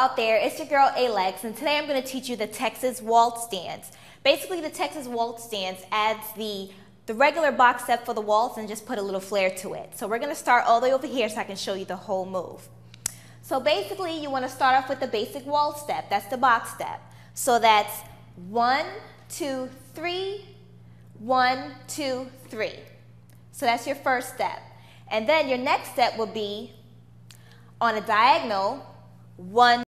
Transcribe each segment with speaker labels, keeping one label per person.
Speaker 1: out there, it's your girl Alex, and today I'm going to teach you the Texas waltz dance. Basically, the Texas waltz dance adds the regular box step for the waltz and just put a little flair to it. So we're going to start all the way over here so I can show you the whole move. So basically, you want to start off with the basic waltz step. That's the box step. So that's 1, 2, 3, 1, 2, 3. So that's your first step. And then your next step will be on a diagonal, 1,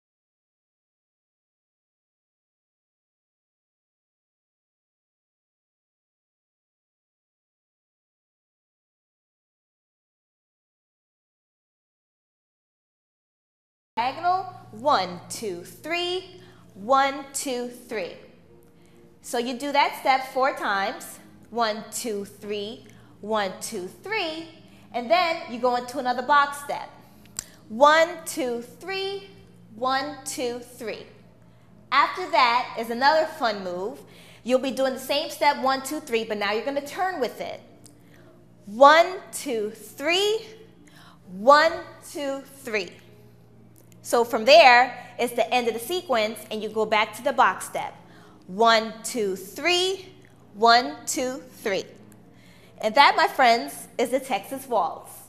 Speaker 1: diagonal, 1, 2, 3, 1, 2, 3. So you do that step 4 times, 1, 2, 3, 1, 2, 3, and then you go into another box step. 1, 2, 3, 1, 2, 3. After that is another fun move. You'll be doing the same step 1, 2, 3, but now you're going to turn with it. 1, 2, 3, 1, 2, 3. So from there is the end of the sequence, and you go back to the box step. 1, 2, 3, 1, 2, 3. And that, my friends, is the Texas waltz.